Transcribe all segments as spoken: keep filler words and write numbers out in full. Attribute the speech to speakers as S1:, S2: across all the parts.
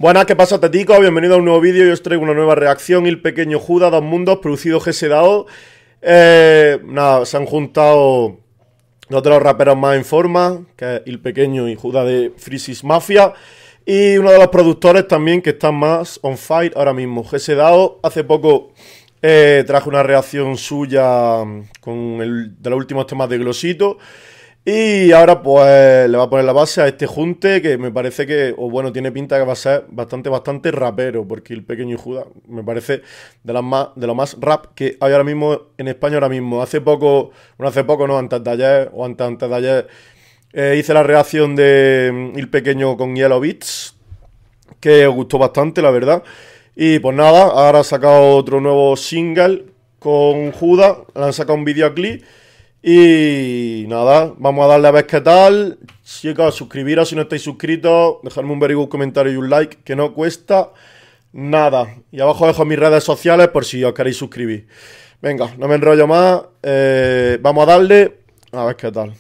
S1: Buenas, ¿qué pasa, Tetico? Bienvenido a un nuevo vídeo. Yo os traigo una nueva reacción. El pequeño Juda, Dos Mundos, producido G S D A O. Eh, nada, se han juntado dos de los raperos más en forma, que es El Pequeño y Juda de Freesis Mafia. Y uno de los productores también que están más on fire ahora mismo, G S D A O. Hace poco eh, traje una reacción suya con el de los últimos temas de Glosito. Y ahora pues le va a poner la base a este junte que me parece que, o bueno, tiene pinta que va a ser bastante, bastante rapero, porque El Pequeño y Juda me parece de, las más, de lo más rap que hay ahora mismo en España ahora mismo. Hace poco, bueno, hace poco no, antes de ayer, o antes, antes de ayer, eh, hice la reacción de El Pequeño con Yellow Beats, que os gustó bastante, la verdad. Y pues nada, ahora ha sacado otro nuevo single con Juda, le han sacado un videoclip. Y nada, vamos a darle a ver qué tal. Chicos, suscribiros si no estáis suscritos, dejadme un very good comentario y un like, que no cuesta nada. Y abajo dejo mis redes sociales por si os queréis suscribir. Venga, no me enrollo más, eh, vamos a darle a ver qué tal.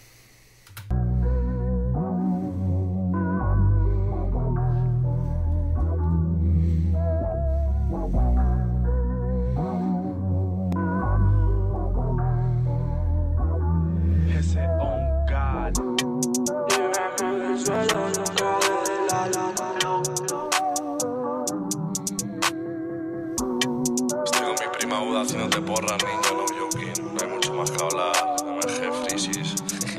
S2: Estoy con mi prima Uda haciéndote porra, niño, no joking. No hay mucho más que hablar, M G Freesis.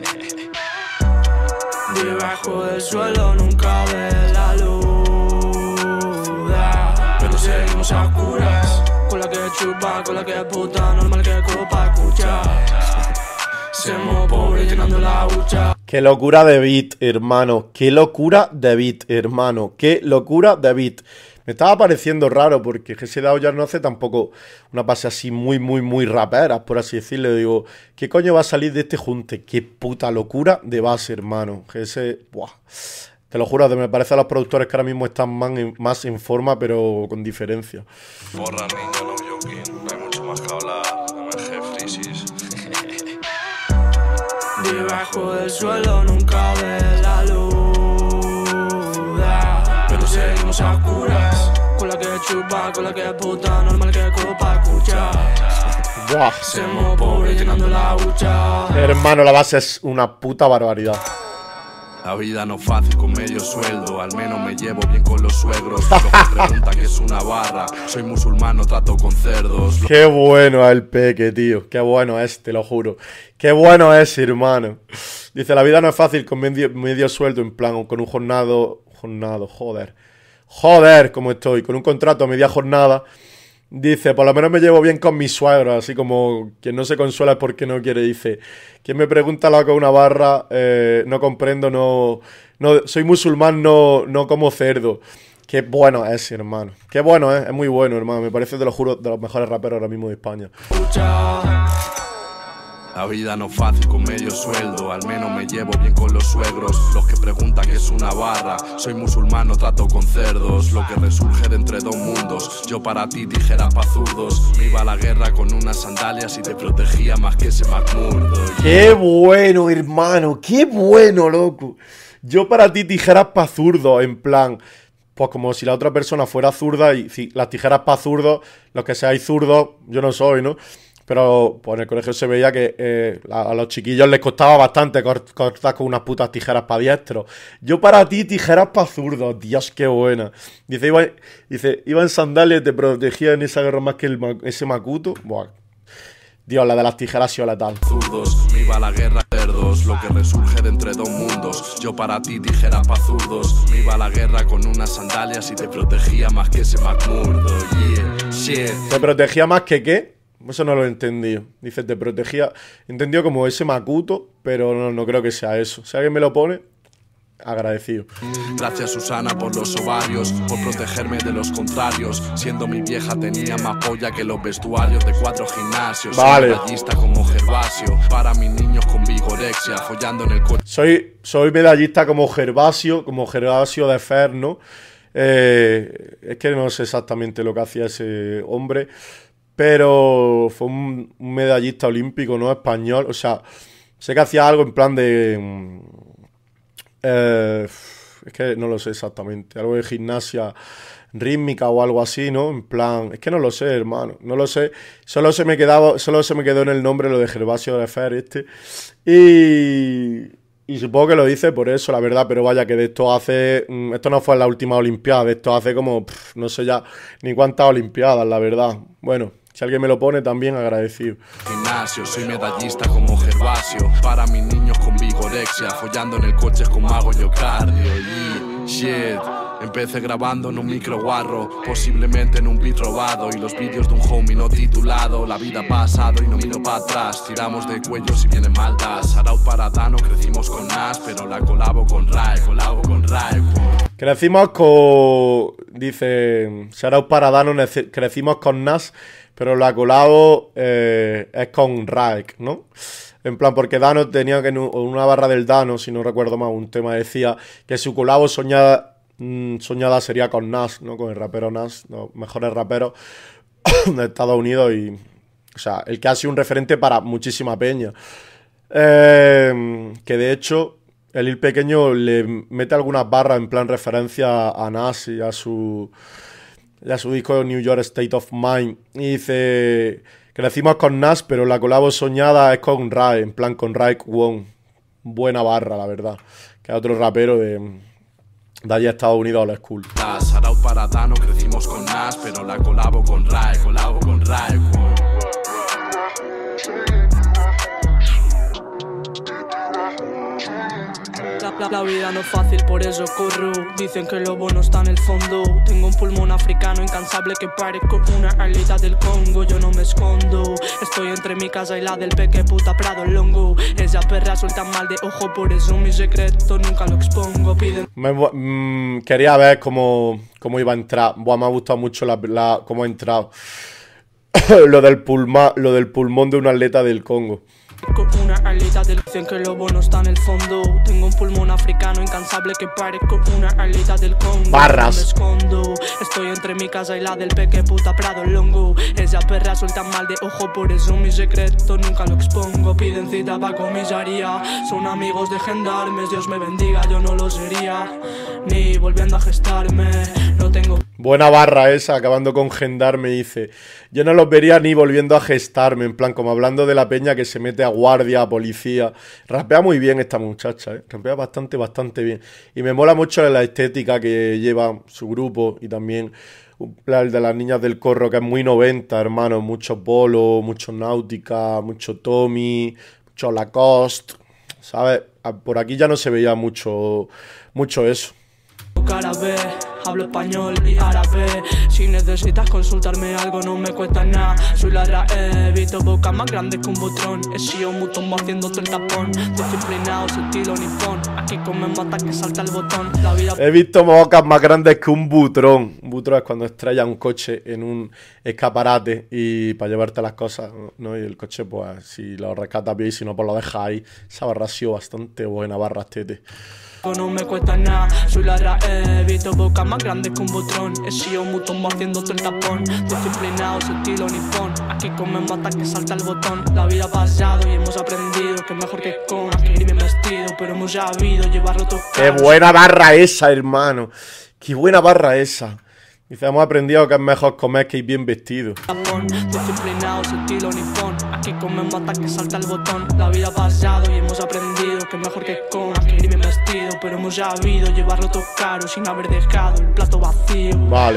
S3: Debajo del suelo nunca ve la luz, pero seguimos a oscuras. Con la que chupa, con la que puta, normal que copa escuchar. Somos pobres llenando la hucha.
S1: Qué locura de beat, hermano. Qué locura de beat, hermano. Qué locura de beat. Me estaba pareciendo raro porque G S D A O ya no hace tampoco una base así muy, muy, muy raperas, por así decirlo. Digo, ¿qué coño va a salir de este junte? Qué puta locura de base, hermano. G S... Buah. Te lo juro, me parece a los productores que ahora mismo están más en, más en forma, pero con diferencia.
S2: Porra, niño, no joking. No hay mucho más que hablar, M G Freesis.
S3: Debajo del suelo nunca ve la luz, pero seguimos a oscuras. Con la que chupa, con la que puta, normal que copa escuchar.
S1: Buah.
S3: Somos pobres llenando la hucha.
S1: Hermano, la base es una puta barbaridad.
S2: La vida no es fácil con medio sueldo, al menos me llevo bien con los suegros. Los que preguntan que es una barra, soy musulmán, no trato con cerdos.
S1: Qué bueno es el Peque, tío. Qué bueno es, te lo juro. Qué bueno es, hermano. Dice, la vida no es fácil con medio, medio sueldo, en plan, con un jornado... Jornado, joder. Joder, cómo estoy. Con un contrato a media jornada. Dice, por lo menos me llevo bien con mis suegros, así como quien no se consuela es porque no quiere. Dice, quien me pregunta lo que una barra, eh, no comprendo, no, no soy musulmán, no, no como cerdo. Qué bueno es, hermano. Qué bueno es, es muy bueno, hermano. Me parece, te lo juro, de los mejores raperos ahora mismo de España.
S2: La vida no es fácil con medio sueldo, al menos me llevo bien con los suegros. Los que preguntan que es una barra, soy musulmán, no trato con cerdos. Lo que resurge de entre dos mundos, yo para ti tijeras pa' zurdos. Me iba a la guerra con unas sandalias y te protegía más que ese McMurdo.
S1: Qué bueno, hermano, qué bueno, loco. Yo para ti tijeras pa' zurdos, en plan... Pues como si la otra persona fuera zurda y si las tijeras pa' zurdos, los que seáis zurdos, yo no soy, ¿no? Pero pues en el colegio se veía que eh, a, a los chiquillos les costaba bastante cort cortar con unas putas tijeras para diestros. Yo para ti, tijeras para zurdos. Dios, qué buena. Dice, iba, dice, iba en sandalias y te protegía en esa guerra más que el, ese Makuto. Buah. Dios, la de las tijeras ha sido letal.
S2: Zurdos, me iba a la guerra cerdos, lo que resurge de entre dos mundos. Yo para ti tijeras pa' zurdos, me iba a la guerra con unas sandalias y te protegía más que ese McMurdo. Yeah, shit.
S1: ¿Te protegía más que qué? Eso no lo he entendido. Dice, te protegía... Entendido como ese Makuto, pero no, no creo que sea eso. Si alguien me lo pone, agradecido.
S2: Gracias, Susana, por los ovarios, por protegerme de los contrarios. Siendo mi vieja tenía más polla que los vestuarios de cuatro gimnasios.
S1: Vale.
S2: Soy medallista como Gervasio, para mis niños con vigorexia, follando en el coche.
S1: Soy, soy medallista como Gervasio, como Gervasio de Fer, ¿no? Eh, es que no sé exactamente lo que hacía ese hombre, pero fue un, un medallista olímpico, ¿no? Español, o sea, sé que hacía algo en plan de... Eh, es que no lo sé exactamente. Algo de gimnasia rítmica o algo así, ¿no? En plan, es que no lo sé, hermano. No lo sé. Solo se me quedaba, solo se me quedó en el nombre lo de Gervasio de Fer este. Y... Y supongo que lo dice por eso, la verdad, pero vaya que de esto hace... Esto no fue en la última Olimpiada, de esto hace como... Pff, no sé ya ni cuántas Olimpiadas, la verdad. Bueno, si alguien me lo pone, también agradecido.
S2: Gimnasio, soy medallista como Gervasio. Para mis niños con vigorexia, follando en el coche como hago yo cardio. Y shit, empecé grabando en un micro guarro, posiblemente en un beat robado, y los vídeos de un homie no titulado. La vida ha pasado y no miro para atrás, tiramos de cuello si vienen maltas. Shoutout para Dano, crecimos con Nas, pero la colabo con Rai, colabo con Rai.
S1: Crecimos con... Dice... Shoutout para Dano, crecimos con Nas, pero la colabo eh, es con Raik, ¿no? En plan, porque Dano tenía que en una barra del Dano, si no recuerdo mal, un tema decía que su colabo soñada, mmm, soñada sería con Nas, ¿no? Con el rapero Nas, los mejores raperos de Estados Unidos y... O sea, el que ha sido un referente para muchísima peña. Eh, que de hecho, el Il Pequeño le mete algunas barras en plan referencia a Nas y a su... Y a su disco New York State of Mind. Y dice... Crecimos con Nas, pero la colabo soñada es con Rai, en plan con Rai Kwon. Buena barra, la verdad. Que es otro rapero de, de allá Estados Unidos, Old School.
S2: Shoutout para Dano, crecimos con Nas, pero la colabo con Rai, colabo con Rai.
S3: La, la, la vida no es fácil, por eso corro. Dicen que lo bueno está en el fondo. Tengo un pulmón africano incansable que parezco una alita del Congo. Yo no me escondo. Estoy entre mi casa y la del peque puta Prado Longo. Esa perra suelta mal de ojo, por eso mi secreto nunca lo expongo. Piden...
S1: Me, mmm, quería ver cómo, cómo iba a entrar. Buah, me ha gustado mucho la, la, cómo ha entrado. lo, del pulma, lo del pulmón de un atleta del Congo.
S3: Con una alita del... Dicen que lo bueno está en el fondo. Tengo un pulmón africano incansable que parezco una alita del Congo.
S1: Barras.
S3: No me escondo. Estoy entre mi casa y la del peque puta Prado Longo. Esa perra suelta mal de ojo, por eso mi secreto nunca lo expongo. Piden cita pa' comisaría. Son amigos de gendarmes, Dios me bendiga, yo no lo sería. Ni volviendo a gestarme. No tengo...
S1: Buena barra esa, acabando con gendarme, dice. Yo no los vería ni volviendo a gestarme, en plan, como hablando de la peña que se mete a guardia, a policía. Rapea muy bien esta muchacha, ¿eh? Rapea bastante, bastante bien. Y me mola mucho la estética que lleva su grupo y también el de las niñas del corro, que es muy noventa, hermano. Mucho polo, mucho náutica, mucho Tommy, mucho Lacoste, ¿sabes? Por aquí ya no se veía mucho, mucho eso.
S3: Árabe, hablo español y árabe. Si necesitas consultarme algo no me cuesta nada. Soy la R A E, he visto bocas más grandes que un botrón. He sido muy tombo haciéndote el tapón. Disciplinado, estilo nipón. Aquí comemos hasta que salta el botón. La vida...
S1: He visto bocas más grandes que un butrón. Un butrón es cuando estrella un coche en un escaparate y para llevarte las cosas, ¿no? Y el coche, pues, si lo rescatas bien y si no, pues lo dejas ahí. Esa barra ha sido bastante buena, barra tete.
S3: No me cuesta nada, soy la R A E, he visto bocas más grandes que un botrón. He sido muy tombo haciéndote el tapón. Disciplinado, estilo nipón. Aquí comemos hasta que salta el botón. La vida ha pasado y hemos aprendido que es mejor que con ir bien vestido, pero hemos sabido llevarlo todo.
S1: ¡Qué buena barra esa, hermano! ¡Qué buena barra esa! Dice, hemos aprendido que es mejor comer que ir bien vestido.
S3: Disciplinado, estilo nipón. Aquí comemos hasta que salta el botón. La vida ha pasado y hemos aprendido que es mejor que con ir bien vestido, pero hemos sabido llevarlo todo caro sin haber dejado el plato vacío.
S1: Vale.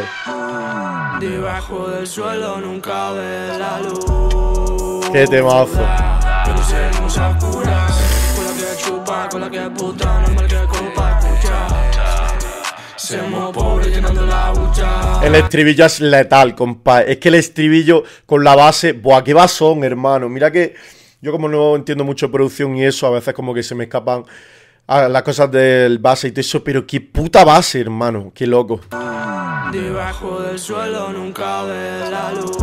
S3: Debajo del suelo nunca ve la luz.
S1: Qué temazo.
S3: Pero seguimos a curas. Con la que chupa, con la que puta, normal que copa escuchar. Somos pobres llenando la hucha.
S1: El estribillo es letal, compa. Es que el estribillo con la base... Buah, qué basón, hermano. Mira que yo como no entiendo mucho de producción y eso, a veces como que se me escapan las cosas del base y todo eso. Pero qué puta base, hermano. Qué loco.
S3: Debajo del suelo nunca ve la luz.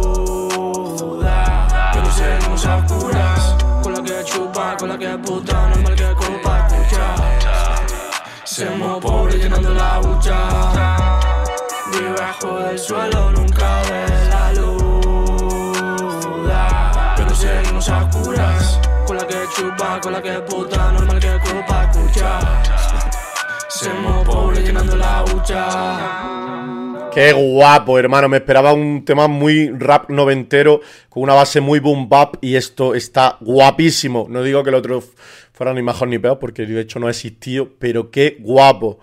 S3: Pero seguimos a curas. Con la que chupa, con la que puta, normal que copa escuchar. Somos pobres llenando la hucha. Debajo del suelo nunca ve la luz. Pero seguimos a curas. Con la que chupa, con la que puta, normal que copa escuchar. hacemos pobres llenando la hucha.
S1: Qué guapo, hermano. Me esperaba un tema muy rap noventero, con una base muy boom bap, y esto está guapísimo. No digo que el otro fuera ni mejor ni peor, porque de hecho no ha existido, pero qué guapo.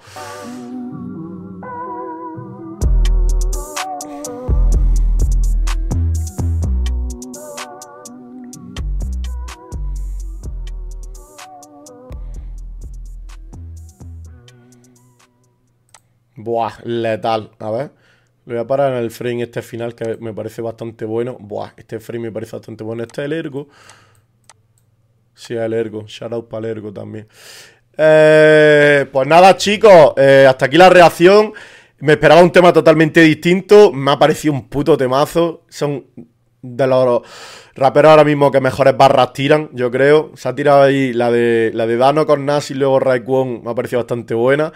S1: Buah, letal. A ver, lo voy a parar en el frame este final, que me parece bastante bueno. Buah, este frame me parece bastante bueno. Este es el Ergo. Sí, el Ergo. Shout out para el Ergo también. Eh, pues nada, chicos, eh, hasta aquí la reacción. Me esperaba un tema totalmente distinto. Me ha parecido un puto temazo. Son de los raperos ahora mismo que mejores barras tiran, yo creo. Se ha tirado ahí la de, la de Dano con Nas y luego Raekwon. Me ha parecido bastante buena.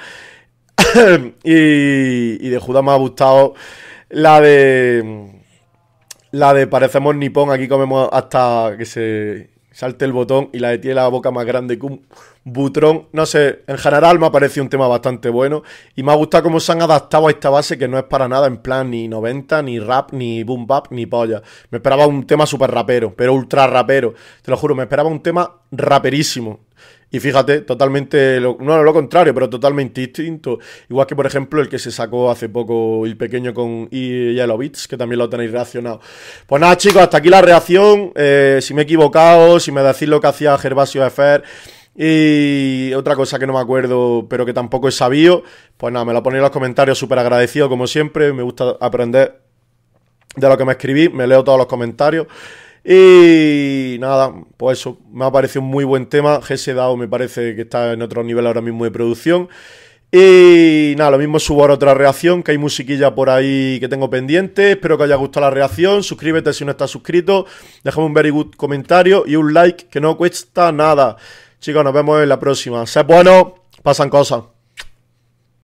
S1: y, y de Judas me ha gustado la de la de parecemos nipón, aquí comemos hasta que se salte el botón, y la de tiene la boca más grande que un butrón. No sé, en general me ha parecido un tema bastante bueno y me ha gustado cómo se han adaptado a esta base, que no es para nada en plan ni noventa, ni rap, ni boom bap, ni polla. Me esperaba un tema súper rapero, pero ultra rapero, te lo juro, me esperaba un tema raperísimo. Y fíjate, totalmente, lo, no lo contrario, pero totalmente distinto. Igual que, por ejemplo, el que se sacó hace poco el pequeño con Yellow Beats, que también lo tenéis reaccionado. Pues nada, chicos, hasta aquí la reacción. Eh, si me he equivocado, si me decís lo que hacía Gervasio Efer y otra cosa que no me acuerdo, pero que tampoco he sabido, pues nada, me lo ponéis en los comentarios, súper agradecido como siempre. Me gusta aprender de lo que me escribís, me leo todos los comentarios. Y nada, pues eso, me ha parecido un muy buen tema. G S DAO me parece que está en otro nivel ahora mismo de producción. Y nada, lo mismo subo ahora otra reacción, que hay musiquilla por ahí que tengo pendiente. Espero que os haya gustado la reacción. Suscríbete si no estás suscrito. Déjame un very good comentario y un like, que no cuesta nada. Chicos, nos vemos en la próxima. Sed buenos, pasan cosas.